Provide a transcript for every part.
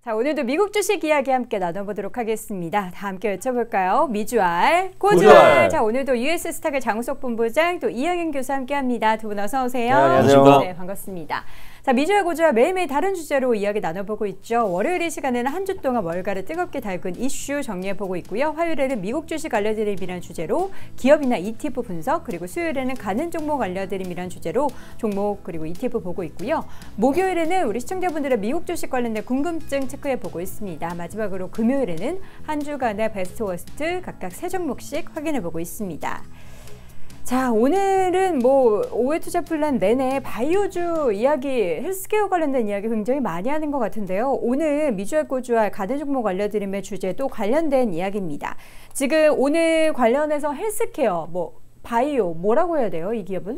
자, 오늘도 미국 주식 이야기 함께 나눠보도록 하겠습니다. 다 함께 여쭤볼까요? 미주알, 고주알. 자, 오늘도 US 스탁의 장우석 본부장 또 이영현 교수 함께합니다. 두 분 어서 오세요. 네, 안녕하세요. 네, 반갑습니다. 자, 미주알, 고주알 매일매일 다른 주제로 이야기 나눠보고 있죠. 월요일 이 시간에는 한 주 동안 월가를 뜨겁게 달군 이슈 정리해보고 있고요. 화요일에는 미국 주식 알려드림이라는 주제로 기업이나 ETF 분석, 그리고 수요일에는 가는 종목 알려드림이라는 주제로 종목 그리고 ETF 보고 있고요. 목요일에는 우리 시청자분들의 미국 주식 관련된 궁금증 체크해보고 있습니다. 마지막으로 금요일에는 한 주간의 베스트 워스트 각각 3종목씩 확인해보고 있습니다. 자, 오늘은 뭐 5회 투자 플랜 내내 바이오주 이야기, 헬스케어 관련된 이야기 굉장히 많이 하는 것 같은데요. 오늘 미주알 고주알 가든 종목 알려드림의 주제도 관련된 이야기입니다. 지금 오늘 관련해서 헬스케어, 뭐 바이오 뭐라고 해야 돼요, 이 기업은?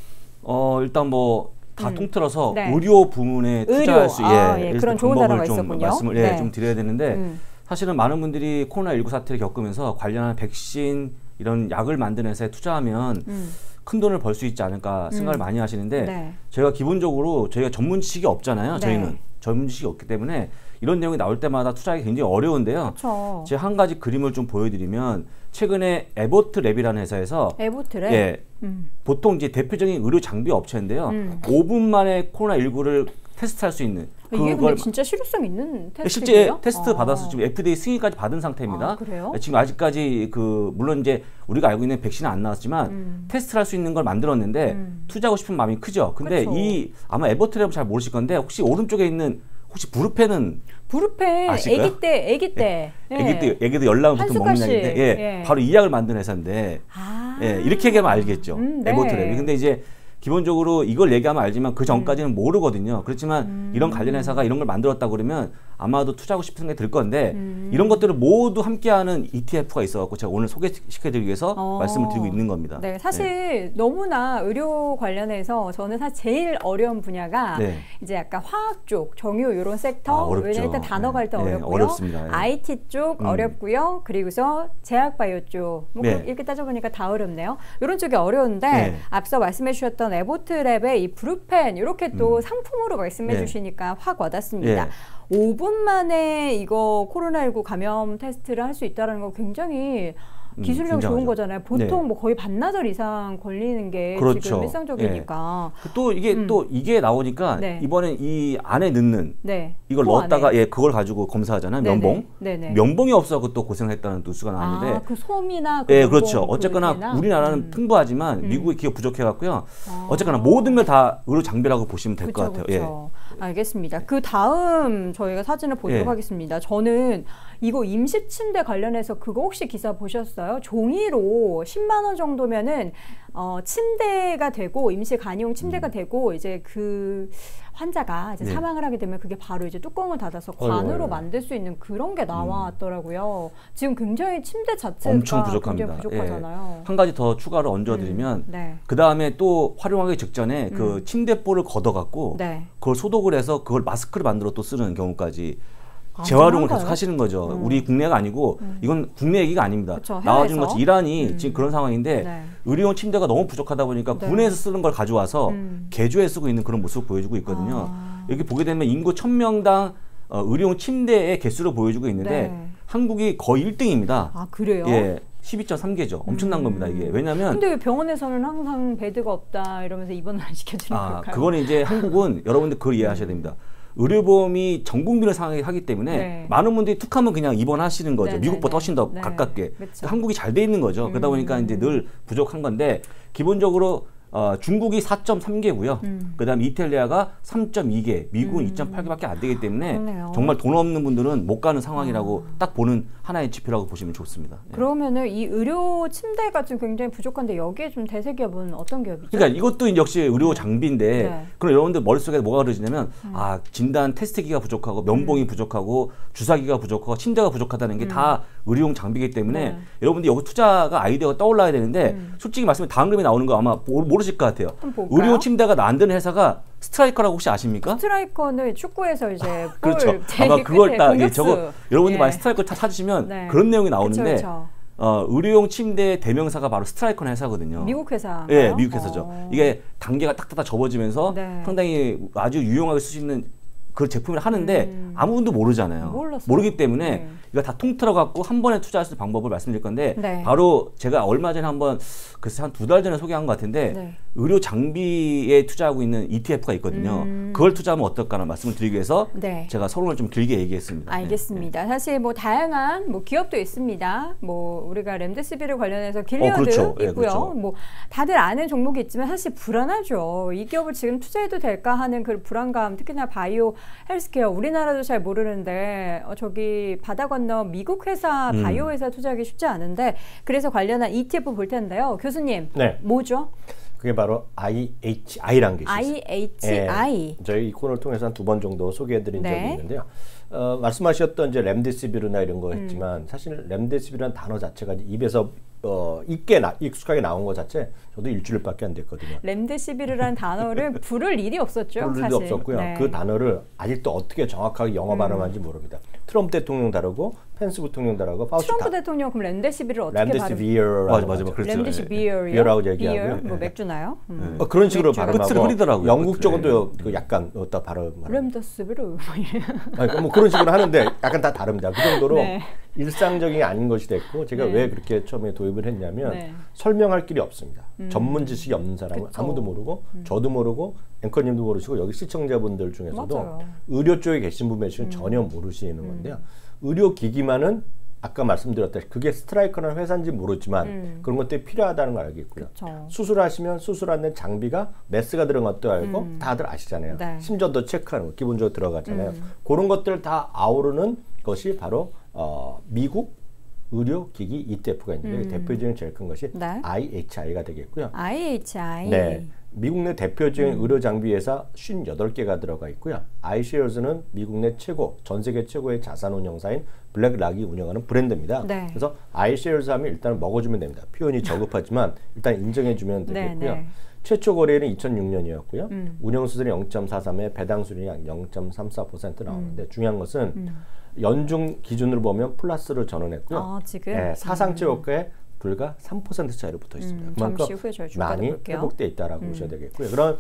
일단 뭐 다 통틀어서 네. 의료 부문에 투자할 수 그런 좋은 단어가 있었군요. 말씀을 좀 드려야 되는데 사실은 많은 분들이 코로나19 사태를 겪으면서 관련한 백신 이런 약을 만드는 회사에 투자하면 큰 돈을 벌 수 있지 않을까 생각을 많이 하시는데 제가 기본적으로 저희가 전문 지식이 없잖아요. 저희는 전문 지식이 없기 때문에 이런 내용이 나올 때마다 투자하기 굉장히 어려운데요. 그쵸. 제가 한 가지 그림을 좀 보여드리면 최근에 에보트랩이라는 회사에서 에보트랩? 예, 보통 이제 대표적인 의료 장비 업체인데요. 5분 만에 코로나19를 테스트할 수 있는 이게 근데 진짜 실효성 있는 테스트예요? 실제 테스트 받아서 지금 FDA 승인까지 받은 상태입니다. 아, 그래요? 지금 아직까지 물론 이제 우리가 알고 있는 백신은 안 나왔지만 테스트를 할 수 있는 걸 만들었는데 투자하고 싶은 마음이 크죠. 근데 그쵸. 아마 에버트랩은 잘 모르실 건데 혹시 오른쪽에 있는 부르펜은 부르펜 아실까요? 아기 때 애기들 열나면 보통 먹는 약인데 바로 이 약을 만든 회사인데 이렇게 얘기하면 알겠죠. 에버트랩이. 근데 이제 기본적으로 이걸 얘기하면 알지만 그 전까지는 모르거든요. 그렇지만 이런 관련 회사가 이런 걸 만들었다 그러면 아마도 투자하고 싶은 생각이 들 건데 이런 것들을 모두 함께하는 ETF가 있어갖고 제가 오늘 소개시켜드리기 위해서 말씀을 드리고 있는 겁니다. 네, 사실 너무나 의료 관련해서 저는 사실 제일 어려운 분야가 이제 약간 화학 쪽, 정유 이런 섹터. 어렵죠. 왜냐면 일단 단어가 일단 어렵고요. 어렵습니다. IT 쪽 어렵고요. 그리고서 제약바이오 쪽. 뭐 이렇게 따져보니까 다 어렵네요. 이런 쪽이 어려운데 앞서 말씀해 주셨던 에보트랩의 이 브루펜 이렇게 또 상품으로 말씀해 주시니까 확 와닿습니다. 5분 만에 이거 코로나19 감염 테스트를 할 수 있다는 거 굉장히 기술력이 좋은 거잖아요. 보통 뭐 거의 반나절 이상 걸리는 게 지금 일상적이니까. 또 이게 나오니까 이번엔 이 안에 넣는 이걸 넣었다가 그걸 가지고 검사하잖아요. 면봉. 면봉이 없어서 또 고생했다는 뉴스가 나왔는데. 그 솜이나 그렇죠. 어쨌거나 우리나라는 풍부하지만 미국의 기업 부족해갖고요. 어쨌거나 모든 걸 다 의료 장비라고 보시면 될 것 같아요. 그렇죠. 알겠습니다. 그 다음 저희가 사진을 보도록 하겠습니다. 저는 이거 임시 침대 관련해서 그거 혹시 기사 보셨어요? 종이로 10만 원 정도면은 침대가 되고 임시 간이용 침대가 되고 이제 그 환자가 이제 사망을 하게 되면 그게 바로 이제 뚜껑을 닫아서 관으로 만들 수 있는 그런 게 나왔더라고요. 지금 굉장히 침대 자체가 엄청 부족합니다. 굉장히 부족하잖아요. 한 가지 더 추가로 얹어드리면 그 다음에 또 활용하기 직전에 그 침대볼을 걷어갖고 그걸 소독을 해서 그걸 마스크를 만들어 또 쓰는 경우까지 재활용을 계속 하시는 거죠. 우리 국내가 아니고 이건 국내 얘기가 아닙니다. 나와주는 것이 이란이 지금 그런 상황인데 의료용 침대가 너무 부족하다 보니까 국내에서 쓰는 걸 가져와서 개조해 쓰고 있는 그런 모습을 보여주고 있거든요. 여기 보게 되면 인구 1000명당 의료용 침대의 개수를 보여주고 있는데 한국이 거의 1등입니다. 아, 그래요? 12.3개죠. 엄청난 겁니다, 이게. 왜냐면. 근데 왜 병원에서는 항상 베드가 없다 이러면서 입원을 안 시켜주는 걸까요? 그거는 이제 한국은 여러분들 그걸 이해하셔야 됩니다. 의료보험이 전 국민을 상하기 때문에 많은 분들이 툭 하면 그냥 입원하시는 거죠. 미국보다 훨씬 더 가깝게. 그러니까 한국이 잘 돼 있는 거죠. 그러다 보니까 이제 늘 부족한 건데 기본적으로 중국이 4.3개고요. 그다음 이탈리아가 3.2개, 미국은 2.8개밖에 안 되기 때문에 정말 돈 없는 분들은 못 가는 상황이라고 딱 보는 하나의 지표라고 보시면 좋습니다. 그러면은 이 의료 침대가 지금 굉장히 부족한데 여기에 좀 대세 기업은 어떤 기업이죠? 그러니까 이것도 역시 의료 장비인데 그럼 여러분들 머릿속에 뭐가 그러시냐면 진단 테스트기가 부족하고 면봉이 부족하고 주사기가 부족하고 침대가 부족하다는 게 다 의료용 장비이기 때문에 여러분들 여기 투자가 아이디어가 떠올라야 되는데 솔직히 말씀에 다음 그림이 나오는 거 아마 모르실 것 같아요. 의료 침대가 만드는 회사가 스트라이커라고 혹시 아십니까? 스트라이커는 축구에서 이제 그렇죠. 아마 그걸 딱 저거 여러분들 많이 스트라이커 찾으시면 그런 내용이 나오는데 의료용 침대의 대명사가 바로 스트라이커 회사거든요. 미국 회사. 네, 미국 회사죠. 이게 단계가 딱딱딱 접어지면서 상당히 아주 유용하게 쓸 수 있는 그 제품을 하는데 아무도 모르잖아요. 몰랐어요. 모르기 때문에 이거 다 통틀어 갖고 한 번에 투자할 수 있는 방법을 말씀드릴 건데 네. 바로 제가 얼마 전에 한번 글쎄 한 2달 전에 소개한 것 같은데 네. 의료 장비에 투자하고 있는 ETF가 있거든요. 그걸 투자하면 어떨까라는 말씀을 드리기 위해서 네. 제가 서론을 좀 길게 얘기했습니다. 알겠습니다. 네. 사실 뭐 다양한 뭐 기업도 있습니다. 뭐 우리가 렘데시비르 관련해서 길리어드 그렇죠. 있고요. 네, 그렇죠. 뭐 다들 아는 종목이 있지만 사실 불안하죠. 이 기업을 지금 투자해도 될까 하는 그 불안감, 특히나 바이오 헬스케어 우리나라도 잘 모르는데 저기 바다 건너 미국 회사 바이오 회사 투자하기 쉽지 않은데 그래서 관련한 ETF 볼 텐데요. 교수님, 네. 뭐죠? 그게 바로 IHI라는 게 있어요. IHI. 네, 저희 이 코너를 통해서 한 2번 정도 소개해드린 네. 적이 있는데요. 말씀하셨던 이제 렘데시비르나 이런 거 했지만 사실 렘데시비르라는 단어 자체가 입에서 익숙하게 나온 것 자체 저도 일주일밖에 안 됐거든요. 렘데시비르라는 단어를 부를 일이 없었죠. 부를 일이 없었고요. 네. 그 단어를 아직도 어떻게 정확하게 영어 발음하는지 모릅니다. 트럼프 대통령 다르고 펜스 부통령 다르고 파우치 트럼프 대통령 그럼 렘데시비르를 어떻게 렘데시비르라고 맞아. 렘데시비르라고 얘기하고요. 뭐 맥주나요? 그런 식으로 맥주. 발음하고 끝을 흐리더라고요. 영국 쪽도 약간 딱 발음. 렘데시비르 뭐 그런 식으로 하는데 약간 다 다릅니다. 그 정도로 네. 일상적인 게 아닌 것이 됐고 제가 네. 왜 그렇게 처음에 도입을 했냐면 네. 설명할 길이 없습니다. 전문 지식이 없는 사람은 그쵸. 아무도 모르고 저도 모르고 앵커님도 모르시고 여기 시청자분들 중에서도 맞아요. 의료 쪽에 계신 분들은 전혀 모르시는 건데요. 의료기기만은 아까 말씀드렸다시피 그게 스트라이커라는 회사인지 모르지만 그런 것들이 필요하다는 걸 알겠고요. 그쵸. 수술하시면 수술하는 장비가 메스가 들어간 것도 알고 다들 아시잖아요. 네. 심전도 체크하는 거 기본적으로 들어가잖아요. 그런 것들을 다 아우르는 것이 바로 미국 의료기기 ETF가 있는데 대표적인 제일 큰 것이 네. IHI가 되겠고요. IHI. 네. 미국 내 대표적인 의료 장비 회사 58개가 들어가 있고요. iShares는 미국 내 전 세계 최고의 자산 운용사인 블랙락이 운영하는 브랜드입니다. 네. 그래서 iShares 하면 일단 먹어주면 됩니다. 표현이 저급하지만 일단 인정해주면 되겠고요. 네. 최초 거래일은 2006년이었고요. 운영수수료는 0.43에 배당 수익률이 약 0.34% 나오는데 중요한 것은 연중 기준으로 보면 플러스로 전환했고요. 지금? 네, 사상 최고가에 불과 3% 차이로 붙어 있습니다. 그만큼 잠시 후에 저희 많이 회복돼 있다라고 보셔야 되겠고요. 그럼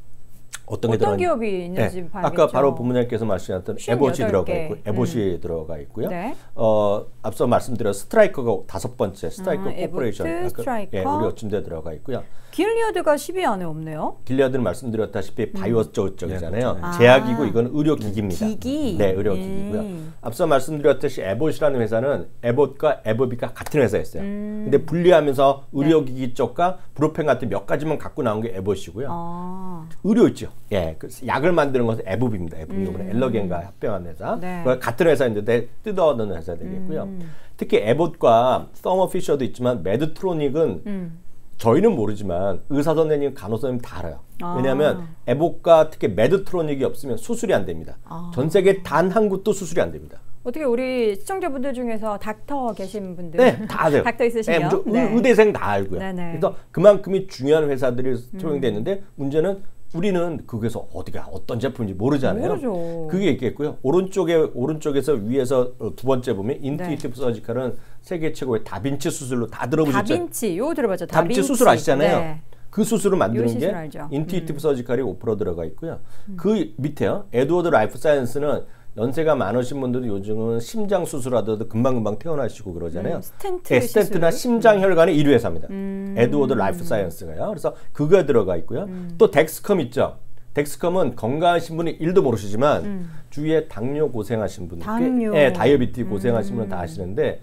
어떤 기업이 있는지 봐야겠죠. 아까 바로 본부장님께서 말씀하셨던 에봇이 들어가 있고 에봇이 들어가 있고요. 네. 앞서 말씀드린 스트라이커가 5번째 스트라이커 코퍼레이션 에봇, 스트라이커. 우리 어쯤데 들어가 있고요. 길리어드가 10위 안에 없네요. 길리어드는 말씀드렸다시피 바이오 쪽이잖아요. 네, 제약이고 이건 의료기기입니다. 기기. 네, 의료기기고요. 앞서 말씀드렸듯이 에봇이라는 회사는 에봇과 에버비가 같은 회사였어요. 근데 분리하면서 의료기기 쪽과 브루펜 같은 몇 가지만 갖고 나온 게 에봇이고요. 의료 있죠. 예, 그 약을 만드는 것은 에버비입니다. 에버비 이번에 엘러겐과 합병한 회사. 네. 같은 회사인데 뜯어넣는 회사 되겠고요. 특히 에봇과 서머 피셔도 있지만 메드트로닉은 저희는 모르지만 의사 선생님, 간호사 선생님 다 알아요. 왜냐하면 에봇과 특히 메드트로닉이 없으면 수술이 안 됩니다. 전 세계 단 한 곳도 수술이 안 됩니다. 어떻게 우리 시청자분들 중에서 닥터 계신 분들? 네, 다 아세요. 닥터 있으시면? 네, 의대생 다 알고요. 네네. 그래서 그만큼이 중요한 회사들이 초용됐는데 문제는 우리는 그게서 어떤 제품인지 모르잖아요. 모르죠. 그게 있겠고요. 오른쪽에서 위에서 두 번째 보면 인투이티브 서지컬은 세계 최고의 다빈치 수술로 다 들어보셨죠? 다빈치, 요 들어봤죠. 다빈치 수술 아시잖아요. 네. 그 수술을 만드는 게 알죠. 인투이티브 서지컬이 5% 들어가 있고요. 그 밑에요. 에드워드 라이프 사이언스는 연세가 많으신 분들도 요즘은 심장 수술하더라도 금방금방 퇴원하시고 그러잖아요. 스텐트나 심장혈관의 1위 회사입니다. 에드워드 라이프 사이언스가요. 그래서 그거 들어가 있고요. 또 덱스컴 있죠. 덱스컴은 건강하신 분이 1도 모르시지만 주위에 당뇨 고생하신 분들, 다이어비티 고생하신 분은 다 아시는데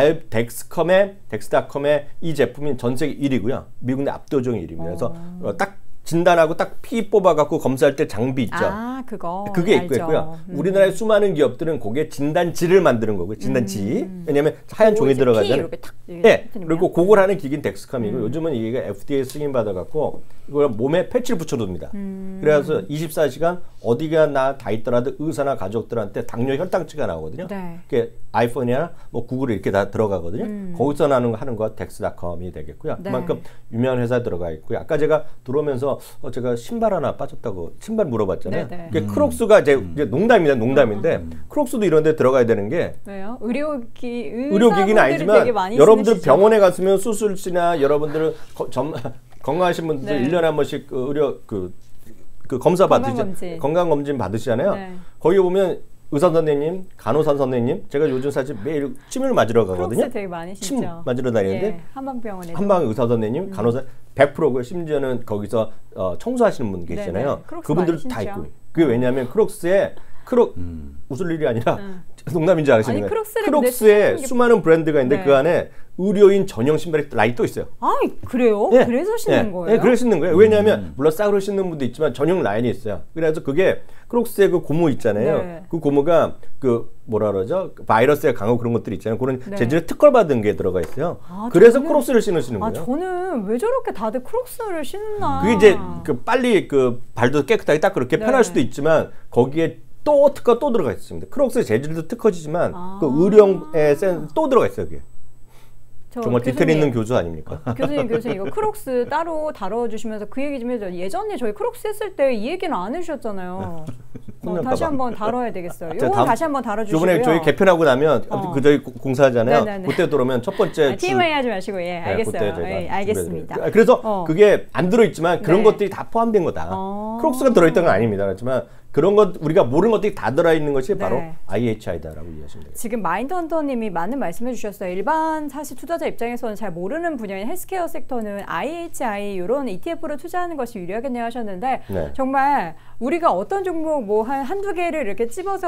덱스닷컴의 이 제품이 전 세계 1위고요. 미국 내 압도적인 1위입니다. 그래서 딱 진단하고 딱 피 뽑아갖고 검사할 때 장비 있죠. 그게 있고요. 우리나라의 수많은 기업들은 그게 진단지를 만드는 거고요. 진단지. 왜냐하면 하얀 종이 들어가잖아요. 네. 그리고 그걸 하는 기기는 덱스컴이고 요즘은 이게 FDA 승인 받아갖고 이걸 몸에 패치를 붙여둡니다. 그래서 24시간 어디가 나 다 있더라도 의사나 가족들한테 당뇨 혈당치가 나오거든요. 네. 그게 아이폰이나 뭐 구글에 이렇게 다 들어가거든요. 거기서 하는 거 덱스닷컴이 되겠고요. 네. 그만큼 유명한 회사 들어가 있고요. 아까 제가 들어오면서 제가 신발 하나 빠졌다고 신발 물어봤잖아요. 크록스가 이제 농담입니다. 농담인데 크록스도 이런 데 들어가야 되는 게 왜요? 의료기기는 아니지만 여러분들 병원에 갔으면 수술시나 여러분들은 건강하신 분들 1년에 한 번씩 의료 그 그 검사 받으시죠. 건강검진 받으시잖아요. 네. 거기 보면 의사 선생님, 간호사 선생님, 제가 요즘 사실 매일 침을 맞으러 가거든요. 크록스 되게 많이 신죠. 침 맞으러 다니는데 예, 한방병원에 한방 의사 선생님, 간호사 100%고 심지어는 거기서 청소하시는 분 계시잖아요. 그분들도 다 있고. 그게 왜냐하면 크록스에 웃을 일이 아니라 농담인지 아시는 거예요. 크록스에 수많은 브랜드가 있는데 네. 그 안에 의료인 전용 신발이 라인 또 있어요. 아, 그래요? 네. 그래서 신는 거예요? 네, 그래서 신는 거예요. 왜냐하면 물론 싸구려 신는 분도 있지만 전용 라인이 있어요. 그래서 그게 크록스의 그 고무 있잖아요. 네. 그 고무가 그 뭐라 그러죠? 바이러스에 강하고 그런 것들이 있잖아요. 그런 네. 재질의 특허받은 게 들어가 있어요. 그래서 크록스를 신으시는 거예요. 저는 왜 저렇게 다들 크록스를 신나? 그게 이제 그 빨리 그 발도 깨끗하게 딱 그렇게 네. 편할 수도 있지만 거기에 또 특허 또 들어가 있습니다. 크록스의 재질도 특허지지만 그 의료의 센 또 들어가 있어요. 그게. 정말 디테일 있는 교수 아닙니까? 교수님 이거 크록스 따로 다뤄주시면서 그 얘기 좀 해줘요. 예전에 저희 크록스 했을 때 이 얘기는 안 해주셨잖아요. 다시 한번 다뤄야 되겠어요. 이거 다시 한번 다뤄주시고요. 이번에 저희 개편하고 나면 그 저희 공사하잖아요. 네네네. 그때 들어오면 첫 번째 TMI 하지 마시고 예 알겠어요. 네, 알겠습니다. 그래서 그게 안 들어있지만 그런 네. 것들이 다 포함된 거다. 크록스가 들어있던 건 아닙니다. 그렇지만 그런 것 우리가 모르는 것들이 다 들어있는 것이 바로 네. IHI다라고 이해하시면 돼요. 지금 마인드헌터님이 많은 말씀해 주셨어요. 일반 사실 투자자 입장에서는 잘 모르는 분야인 헬스케어 섹터는 IHI 이런 ETF로 투자하는 것이 유리하겠네요 하셨는데 네. 정말 우리가 어떤 종목 뭐 한두 개를 이렇게 찝어서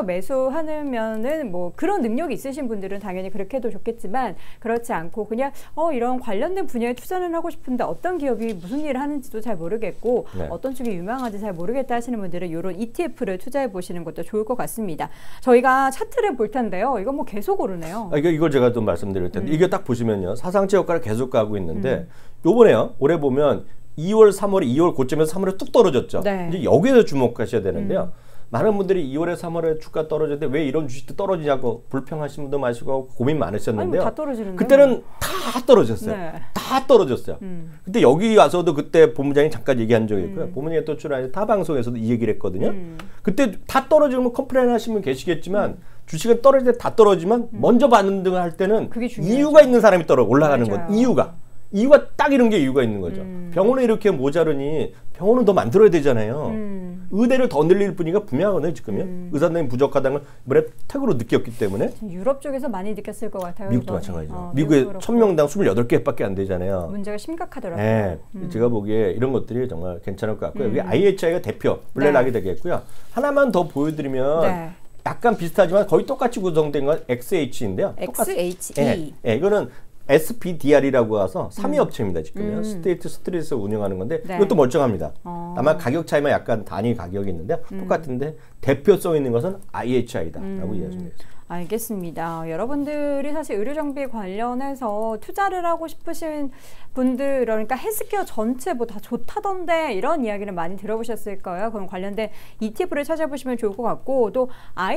매수하면은 뭐 그런 능력이 있으신 분들은 당연히 그렇게 해도 좋겠지만 그렇지 않고 그냥 이런 관련된 분야에 투자는 하고 싶은데 어떤 기업이 무슨 일을 하는지도 잘 모르겠고 네. 어떤 쪽이 유명한지 잘 모르겠다 하시는 분들은 이런 ETF를 투자해 보시는 것도 좋을 것 같습니다. 저희가 차트를 볼 텐데요. 이거 뭐 계속 오르네요. 이걸 제가 좀 말씀드릴 텐데 이게 딱 보시면요. 사상체 효과를 계속 가고 있는데 요번에요. 올해 보면 2월, 3월에 2월 고점에서 3월에 뚝 떨어졌죠. 네. 이제 여기에서 주목하셔야 되는데요. 많은 분들이 2월에 3월에 주가 떨어졌는데 왜 이런 주식도 떨어지냐고 불평하시는 분도 많으시고 고민 많으셨는데요. 다 떨어지는데. 그때는 다 떨어졌어요. 네. 다 떨어졌어요. 근데 여기 와서도 그때 본부장이 잠깐 얘기한 적이 있고요. 본부장이 또 출연해서 타 방송에서도 이 얘기를 했거든요. 그때 다 떨어지면 컴플레인 하시는 분 계시겠지만 주식은 떨어질 때 다 떨어지면 먼저 반등을 할 때는 이유가 있는 사람이 올라가는 건 이유가 딱 이런 게 이유가 있는 거죠. 병원에 이렇게 모자르니 병원은 더 만들어야 되잖아요. 의대를 더 늘릴 뿐이가 분명하거든요. 지금요. 의사들이 부족하다는 걸 이번에 택으로 느꼈기 때문에. 유럽 쪽에서 많이 느꼈을 것 같아요. 미국도 마찬가지죠. 미국에 1000명당 28개밖에 안 되잖아요. 문제가 심각하더라고요. 네, 제가 보기에 이런 것들이 정말 괜찮을 것 같고요. 이게 IHI가 대표 블랙락이 네. 되겠고요. 하나만 더 보여드리면 네. 약간 비슷하지만 거의 똑같이 구성된 건 XH인데요. XHE. 네, 네, 이거는 SPDR이라고 해서 3위 업체입니다. 지금요. 스테이트 스트리트에서 운영하는 건데 네. 이것도 멀쩡합니다. 다만 가격 차이만 약간 단위 가격이 있는데 똑같은데 대표성 있는 것은 IHI다라고 이해하시면 되겠습니다. 알겠습니다. 여러분들이 사실 의료정비 관련해서 투자를 하고 싶으신 분들, 그러니까 헬스케어 전체 뭐 다 좋다던데 이런 이야기를 많이 들어보셨을 거예요. 그럼 관련된 ETF를 찾아보시면 좋을 것 같고, 또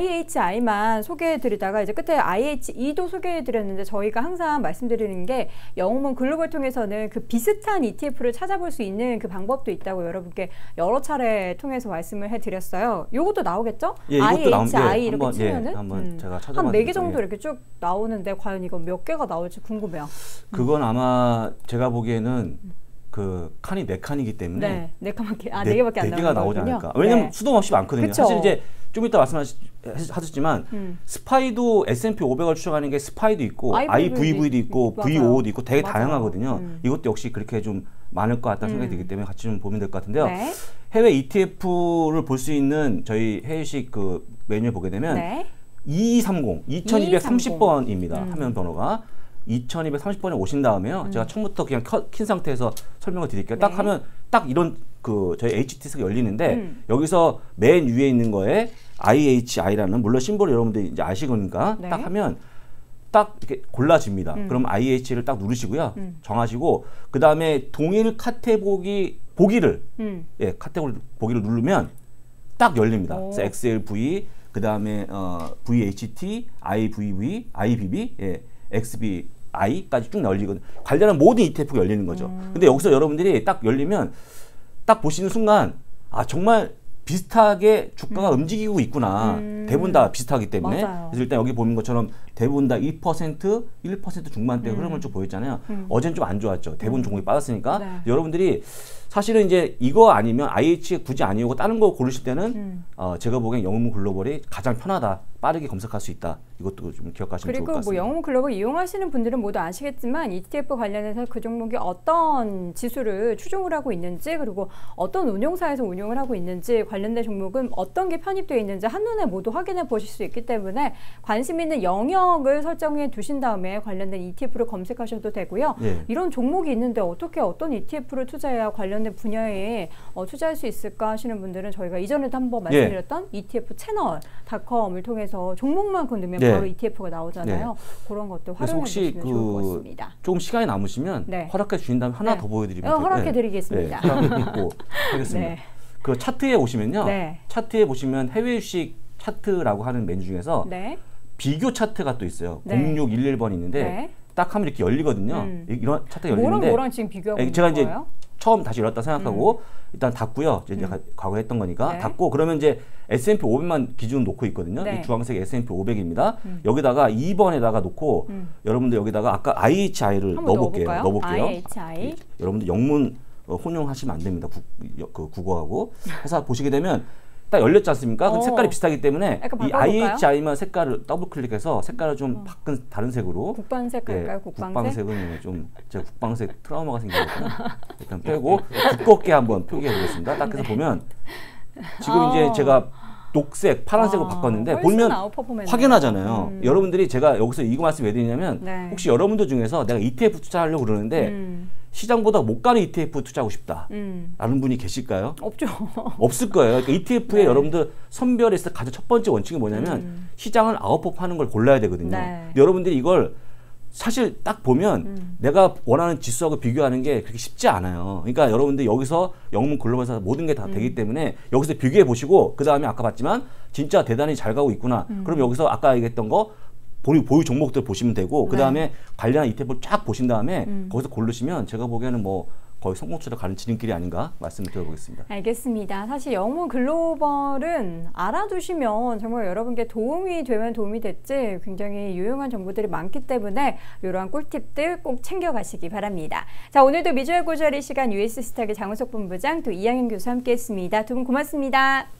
IHI만 소개해드리다가 이제 끝에 IHE도 소개해드렸는데, 저희가 항상 말씀드리는 게 영웅문 글로벌 통해서는 그 비슷한 ETF를 찾아볼 수 있는 그 방법도 있다고 여러분께 여러 차례 통해서 말씀을 해드렸어요. 요것도 나오겠죠? 예, 이것도 IHI 예, 이렇게 한번, 치면은 예, 한번 제가 한 4개 정도 이렇게 쭉 나오는데 과연 이거 몇 개가 나올지 궁금해요. 그건 아마 제가 보기에는 그 칸이 4칸이기 때문에 네, 4개밖에 안 나오는 거군요. 4개가 나오지 않을까. 왜냐면 네. 수도 없이 많거든요. 그쵸? 사실 이제 좀 이따 말씀하셨지만 스파이도 S&P 500을 추정하는 게 스파이도 있고 IVV도 있고 VO도 있고 되게 맞아요. 다양하거든요. 이것도 역시 그렇게 좀 많을 것 같다는 생각이 들기 때문에 같이 좀 보면 될 것 같은데요. 네. 해외 ETF를 볼 수 있는 저희 해외식 그 메뉴에 보게 되면 네. 2230 2230번입니다. 화면 번호가 2230번에 오신 다음에요. 제가 처음부터 그냥 킨 상태에서 설명을 드릴게요. 네. 딱 하면 딱 이런 그 저희 HTS가 열리는데 여기서 맨 위에 있는 거에 IHI라는 물론 심볼을 여러분들이 이제 아시니까 네. 딱 하면 딱 이렇게 골라집니다. 그럼 IH를 딱 누르시고요. 정하시고 그 다음에 동일 카테고리 보기를 예 카테고리 보기를 누르면 딱 열립니다. 그래서 XLV 그 다음에 VHT, IVV, IBB, 예, XBI까지 쭉 열리거든요. 관련한 모든 ETF가 열리는 거죠. 근데 여기서 여러분들이 딱 열리면 딱 보시는 순간 아 정말 비슷하게 주가가 움직이고 있구나. 대부분 다 비슷하기 때문에. 맞아요. 그래서 일단 여기 보는 것처럼 대부분 다 2%, 1% 중반대 흐름을 좀 보였잖아요. 어제는 좀 안 좋았죠. 대부분 종목이 빠졌으니까. 네. 여러분들이 사실은 이제 이거 아니면 IH 굳이 아니고 다른 거 고르실 때는 제가 보기엔 영웅 글로벌이 가장 편하다. 빠르게 검색할 수 있다. 이것도 좀 기억하시면 좋을 것 같습니다. 그리고 뭐 영웅 글로벌 이용하시는 분들은 모두 아시겠지만 ETF 관련해서 그 종목이 어떤 지수를 추종을 하고 있는지 그리고 어떤 운용사에서 운용을 하고 있는지 관련된 종목은 어떤 게 편입되어 있는지 한눈에 모두 확인해 보실 수 있기 때문에 관심 있는 영역을 설정해 두신 다음에 관련된 ETF를 검색하셔도 되고요. 예. 이런 종목이 있는데 어떻게 어떤 ETF를 투자해야 관련된 분야에 투자할 수 있을까 하시는 분들은 저희가 이전에도 한번 말씀드렸던 ETF 채널.com을 통해서 종목만큼 넣으면 바로 ETF가 나오잖아요. 그런 것도 활용해 보시면 좋을 것 같습니다. 조금 시간이 남으시면 허락해 주신다면 하나 더 보여드리면 허락해 드리겠습니다. 있고 하겠습니다. 그 차트에 오시면요. 차트에 보시면 해외 주식 차트라고 하는 메뉴 중에서 비교 차트가 또 있어요. 0611번이 있는데 딱 하면 이렇게 열리거든요. 이런 차트가 열리는데 뭐랑 지금 비교하고 있는 제가 이제 거예요? 처음 다시 열었다 생각하고 일단 닫고요. 이제 과거에 했던 거니까 닫고 그러면 이제 S&P 500만 기준 놓고 있거든요. 이 주황색 S&P 500입니다. 여기다가 2번에다가 놓고 여러분들 여기다가 아까 IHI를 넣어볼게요. IHI. 여러분들 영문 혼용하시면 안 됩니다. 국어하고. 해서 보시게 되면 딱 열렸지 않습니까? 근데 색깔이 비슷하기 때문에 이 IHI만 색깔을 더블 클릭해서 색깔을 좀 바꾼 다른 색으로. 국방색 할까요? 국방색은 좀 제가 국방색 트라우마가 생겨서 일단 빼고 두껍게 한번 표기해 보겠습니다. 딱 해서 보면 지금 이제 제가 녹색, 파란색으로 바꿨는데 보면 확연하잖아요. 여러분들이 제가 여기서 이거 말씀 왜 드리냐면 혹시 여러분들 중에서 내가 ETF 투자하려고 그러는데 시장보다 못 가는 ETF 투자하고 싶다 라는 분이 계실까요? 없죠. 없을 거예요. 그러니까 ETF에 여러분들 선별에서 가장 첫 번째 원칙이 뭐냐면 시장을 아웃퍼하는 걸 골라야 되거든요. 여러분들이 이걸 사실 딱 보면 내가 원하는 지수하고 비교하는 게 그렇게 쉽지 않아요. 그러니까 여러분들 여기서 영문 글로벌에서 모든 게 다 되기 때문에 여기서 비교해 보시고 그 다음에 아까 봤지만 진짜 대단히 잘 가고 있구나. 그럼 여기서 아까 얘기했던 거 보유 종목들 보시면 되고 그 다음에 관련한 ETF를 쫙 보신 다음에 거기서 고르시면 제가 보기에는 뭐 거의 성공처럼 가는 지름길이 아닌가 말씀을 드려보겠습니다. 알겠습니다. 사실 영문 글로벌은 알아두시면 정말 여러분께 도움이 되면 도움이 됐지 굉장히 유용한 정보들이 많기 때문에 이러한 꿀팁들 꼭 챙겨가시기 바랍니다. 자, 오늘도 미주알 고주알의 시간 US스탁의 장우석 본부장 또 이양현 교수 함께했습니다. 두 분 고맙습니다.